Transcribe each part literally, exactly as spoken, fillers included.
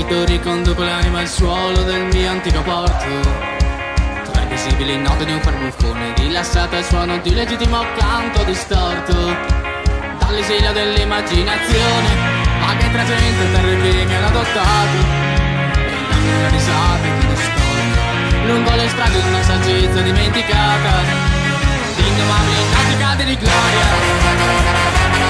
ricordo riconduco l'anima al suolo del mio antico porto. Tra le visibili note di un farbuffone rilassato al suono di un legittimo canto distorto. Dall'esilio dell'immaginazione, ma che tra gente terre che mi hanno adottato. E la mia risata che ne storia lungo le strade di una saggezza dimenticata, di indomabili naufragati di gloria.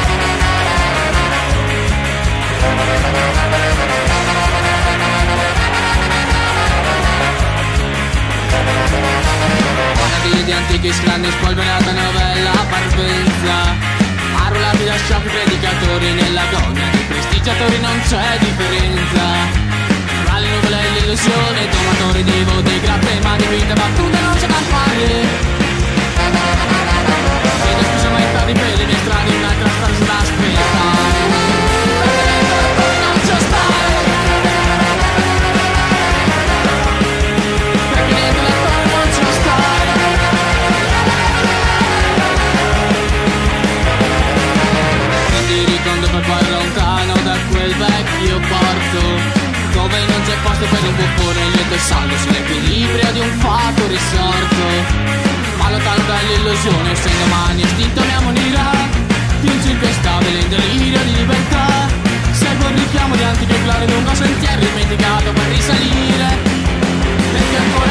Wannabe di antichi scranni, spolverata novella parvenza, arruolati da sciocchi predicatori, nella gogna dei prestigiatori non c'è differenza. Tra le nuvole e l'illusione, domatori di voti, grappe, ma di vita battute non c'è da fare. Vedo scusa maestà di peli nei strani, un'altra frase da aspettare. Poi lontano da quel vecchio porto, dove non c'è posto per un buffone, il lieto saldo sull'equilibrio di un fato risorto. Ma lontano dall'illusione, se domani istinto mi ammonirà di un circo instabile in delirio di libertà. Seguo il richiamo di antiche glorie lungo sentiero dimenticato per risalire, perché ancora